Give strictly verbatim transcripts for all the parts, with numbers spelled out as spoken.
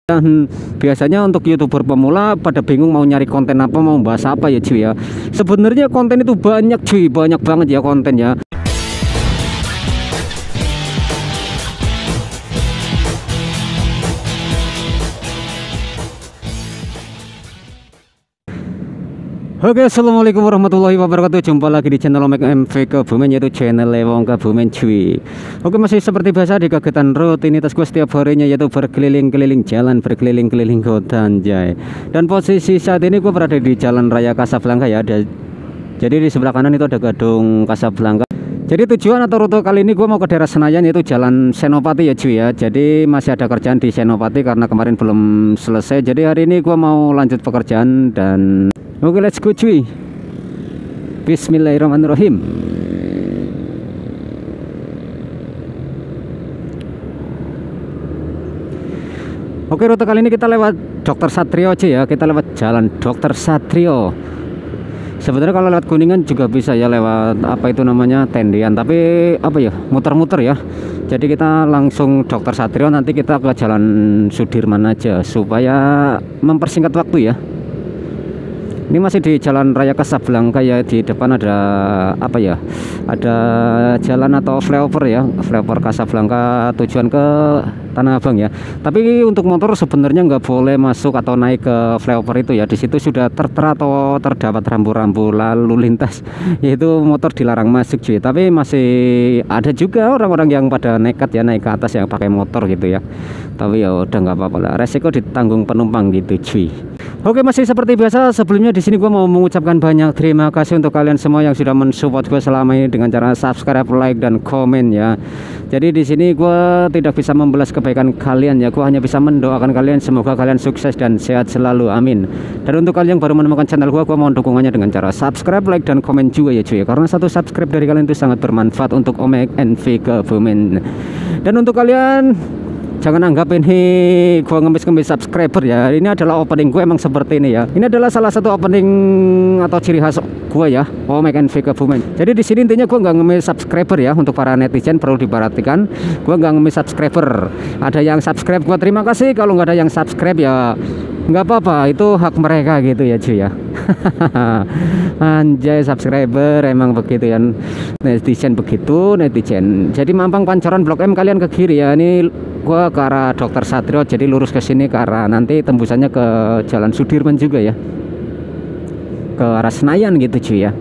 Dan biasanya untuk youtuber pemula pada bingung mau nyari konten apa, mau bahas apa ya cuy ya. Sebenarnya konten itu banyak cuy, banyak banget ya kontennya. Oke, assalamualaikum warahmatullahi wabarakatuh. Jumpa lagi di channel Omek M V Kebumen, yaitu channel Lewong Kebumen cuy. Oke, masih seperti biasa di kegiatan rutinitas gue setiap harinya, yaitu berkeliling-keliling jalan, berkeliling-keliling kota anjay. Dan posisi saat ini gue berada di Jalan Raya Kasablanka ya. Ada, jadi di sebelah kanan itu ada gedung Kasablanka. Jadi tujuan atau rute kali ini gue mau ke daerah Senayan, yaitu Jalan Senopati ya cuy ya. Jadi masih ada kerjaan di Senopati karena kemarin belum selesai. Jadi hari ini gue mau lanjut pekerjaan dan oke, let's go cuy. Bismillahirrahmanirrahim. Oke, rute kali ini kita lewat Dokter Satrio cuy ya. Kita lewat Jalan Dokter Satrio. Sebenarnya kalau lewat Kuningan juga bisa ya, lewat apa itu namanya tendian, tapi apa ya, muter-muter ya. Jadi kita langsung Dokter Satrio, nanti kita ke Jalan Sudirman aja supaya mempersingkat waktu ya. Ini masih di Jalan Raya Kasablanka ya. Di depan ada apa ya, ada jalan atau flyover ya, flyover Kasablanka tujuan ke Tanah Abang ya. Tapi untuk motor sebenarnya nggak boleh masuk atau naik ke flyover itu ya. Di situ sudah tertera atau terdapat rambu-rambu lalu lintas, yaitu motor dilarang masuk cuy. Tapi masih ada juga orang-orang yang pada nekat ya, naik ke atas yang pakai motor gitu ya. Tapi ya udah nggak apa-apa lah, resiko ditanggung penumpang gitu cuy. Oke, masih seperti biasa sebelumnya di sini gue mau mengucapkan banyak terima kasih untuk kalian semua yang sudah mensupport gue selama ini dengan cara subscribe, like dan komen ya. Jadi di sini gue tidak bisa membalas kebaikan kalian ya, gue hanya bisa mendoakan kalian semoga kalian sukses dan sehat selalu, amin. Dan untuk kalian yang baru menemukan channel gue, gue mohon dukungannya dengan cara subscribe, like dan komen juga ya cuy, karena satu subscribe dari kalian itu sangat bermanfaat untuk Omek M V Kebumen. Dan untuk kalian jangan anggap ini gua ngemis-ngemis subscriber ya. Ini adalah opening gue emang seperti ini ya. Ini adalah salah satu opening atau ciri khas gue ya, Omek M V Kebumen. Jadi di sini intinya gue nggak ngemis subscriber ya. Untuk para netizen perlu diperhatikan, gue nggak ngemis subscriber. Ada yang subscribe gue terima kasih, kalau nggak ada yang subscribe ya nggak apa-apa, itu hak mereka gitu ya cuy ya. Anjay, subscriber emang begitu ya, netizen begitu netizen. Jadi Mampang Pancoran Blok M kalian ke kiri ya. Ini gua ke arah Dokter Satrio, jadi lurus ke sini ke arah, nanti tembusannya ke Jalan Sudirman juga ya, ke arah Senayan gitu cuy ya.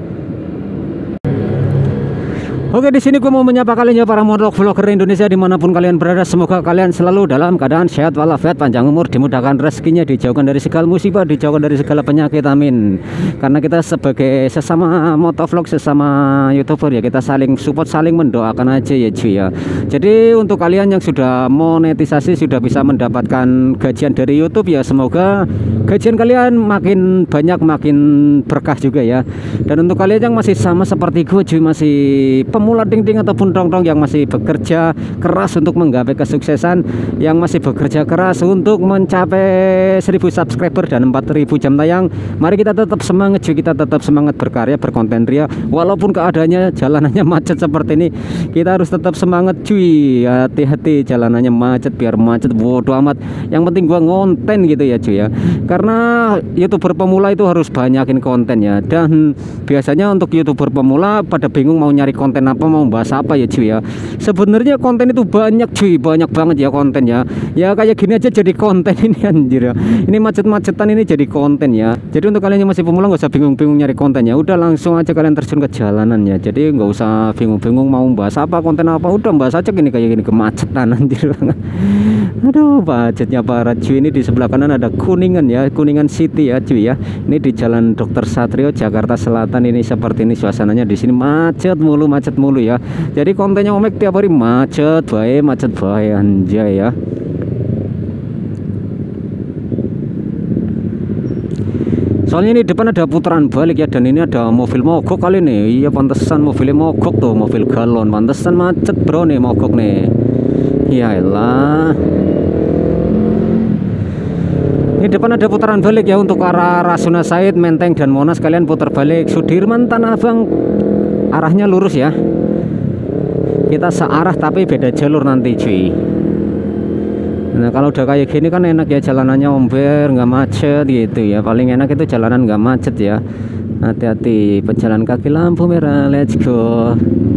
Oke, di sini gue mau menyapa kalian ya para motovlogger Indonesia dimanapun kalian berada. Semoga kalian selalu dalam keadaan sehat walafiat, panjang umur, dimudahkan rezekinya, dijauhkan dari segala musibah, dijauhkan dari segala penyakit, amin. Karena kita sebagai sesama motovlog, sesama youtuber ya, kita saling support, saling mendoakan aja ya cuy ya. Jadi untuk kalian yang sudah monetisasi, sudah bisa mendapatkan gajian dari YouTube ya, semoga gajian kalian makin banyak, makin berkah juga ya. Dan untuk kalian yang masih sama seperti gue cuy, masih pemula ting-ting ataupun tong-tong yang masih bekerja keras untuk menggapai kesuksesan, yang masih bekerja keras untuk mencapai seribu subscriber dan empat ribu jam tayang, mari kita tetap semangat cuy, kita tetap semangat berkarya, berkonten ria, walaupun keadaannya jalanannya macet seperti ini, kita harus tetap semangat cuy. Hati-hati jalanannya macet, biar macet bodo amat, yang penting gua ngonten gitu ya cuy ya. Karena youtuber pemula itu harus banyakin konten ya. Dan biasanya untuk youtuber pemula pada bingung mau nyari konten apa, mau bahas apa ya cuy ya. Sebenarnya konten itu banyak cuy, banyak banget ya kontennya. Ya kayak gini aja jadi konten ini anjir ya. Ini macet-macetan ini jadi konten ya. Jadi untuk kalian yang masih pemula nggak usah bingung-bingung nyari kontennya, udah langsung aja kalian terjun ke jalanan ya. Jadi nggak usah bingung-bingung mau bahas apa, konten apa, udah bahas aja gini kayak gini, kemacetan anjir. Aduh, macetnya parah cuy. Ini di sebelah kanan ada Kuningan ya, Kuningan City ya cuy ya. Ini di Jalan Dokter Satrio Jakarta Selatan, ini seperti ini suasananya. Di sini macet mulu, macet mulu ya. Jadi kontennya Omek tiap hari macet bae, macet bae anjay ya. Soalnya ini depan ada putaran balik ya, dan ini ada mobil mogok kali nih. Iya pantesan mobilnya mogok tuh, mobil galon, pantesan macet bro nih, mogok nih. Ya elah. Ini depan ada putaran balik ya, untuk arah Rasuna Said, Menteng dan Monas kalian putar balik. Sudirman, Tanah Abang arahnya lurus ya. Kita searah tapi beda jalur nanti cuy. Nah kalau udah kayak gini kan enak ya, jalanannya omber, nggak macet gitu ya. Paling enak itu jalanan nggak macet ya. Hati-hati pejalan kaki lampu merah, let's go.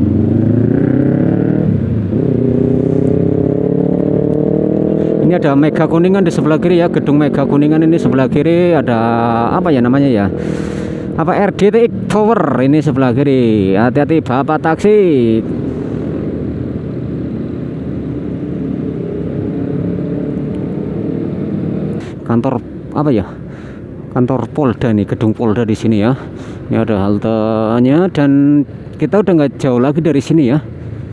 Ini ada Mega Kuningan di sebelah kiri ya, gedung Mega Kuningan ini sebelah kiri. Ada apa ya namanya ya, apa R D T X Tower ini sebelah kiri. Hati-hati bapak taksi. Kantor apa ya, kantor Polda nih, gedung Polda di sini ya. Ini ada haltenya dan kita udah nggak jauh lagi dari sini ya.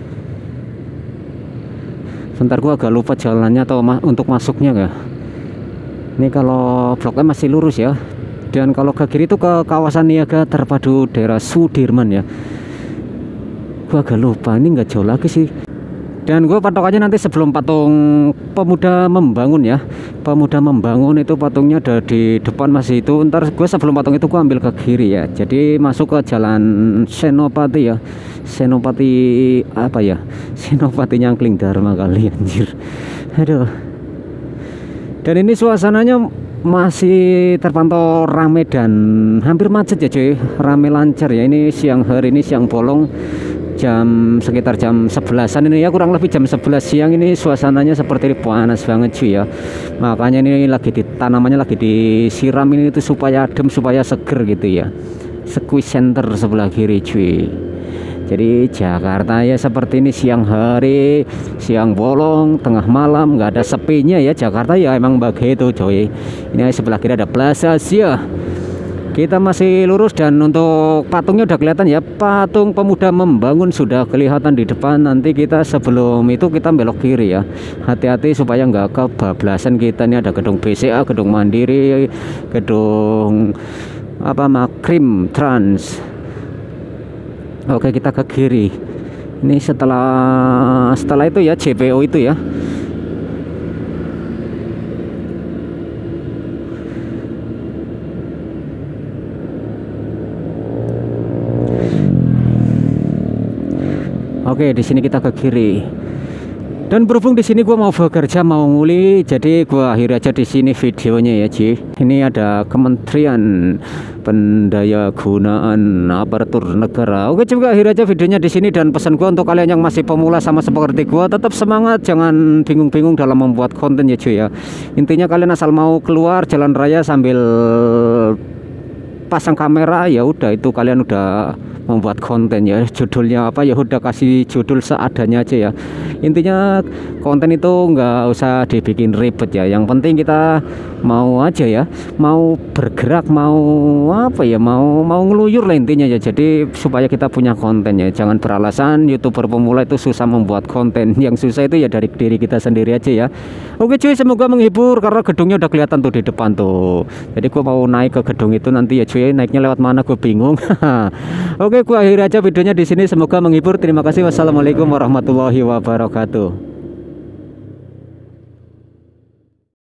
Sebentar gua agak lupa jalannya atau ma untuk masuknya nggak. Ini kalau bloknya masih lurus ya, dan kalau ke kiri itu ke kawasan Niaga Terpadu daerah Sudirman ya. Gua agak lupa, ini nggak jauh lagi sih. Dan gue patokannya nanti sebelum patung Pemuda Membangun ya, Pemuda Membangun itu patungnya ada di depan masih itu. Ntar gue sebelum patung itu gue ambil ke kiri ya, jadi masuk ke jalan Senopati ya, Senopati apa ya, Senopati Nyangkling Dharma kali anjir, aduh. Dan ini suasananya masih terpantau rame dan hampir macet ya cuy, rame lancar ya. Ini siang hari, ini siang bolong, jam sekitar jam sebelasan ini ya, kurang lebih jam sebelas siang. Ini suasananya seperti ini, panas banget cuy ya. Makanya ini lagi di tanamannya lagi disiram ini itu supaya adem, supaya seger gitu ya. Squeeze Center sebelah kiri cuy. Jadi Jakarta ya seperti ini, siang hari, siang bolong, tengah malam, nggak ada sepinya ya. Jakarta ya emang begitu cuy. Ini sebelah kiri ada Plaza Asia. Kita masih lurus dan untuk patungnya udah kelihatan ya, patung Pemuda Membangun sudah kelihatan di depan. Nanti kita sebelum itu kita belok kiri ya, hati-hati supaya nggak kebablasan kita. Ini ada gedung B C A, gedung Mandiri, gedung apa Makrim Trans. Oke kita ke kiri. Ini setelah setelah itu ya J P O itu ya. Oke, di sini kita ke kiri. Dan berhubung di sini gua mau bekerja, mau nguli, jadi gua akhiri aja di sini videonya ya, Ci. Ini ada Kementerian Pendayagunaan Aparatur Negara. Oke, juga akhiri aja videonya di sini, dan pesan gua untuk kalian yang masih pemula sama seperti gua, tetap semangat, jangan bingung-bingung dalam membuat konten ya, cuy ya. Intinya kalian asal mau keluar jalan raya sambil pasang kamera, ya udah itu kalian udah membuat konten ya. Judulnya apa ya udah kasih judul seadanya aja ya. Intinya konten itu nggak usah dibikin ribet ya, yang penting kita mau aja ya, mau bergerak, mau apa ya, mau mau ngeluyur lah intinya ya. Jadi supaya kita punya konten ya, jangan beralasan YouTuber pemula itu susah membuat konten. Yang susah itu ya dari diri kita sendiri aja ya. Oke cuy, semoga menghibur karena gedungnya udah kelihatan tuh di depan tuh. Jadi gua mau naik ke gedung itu nanti ya cuy, naiknya lewat mana gue bingung. Oke, gua akhiri aja videonya di sini, semoga menghibur. Terima kasih, wassalamualaikum warahmatullahi wabarakatuh.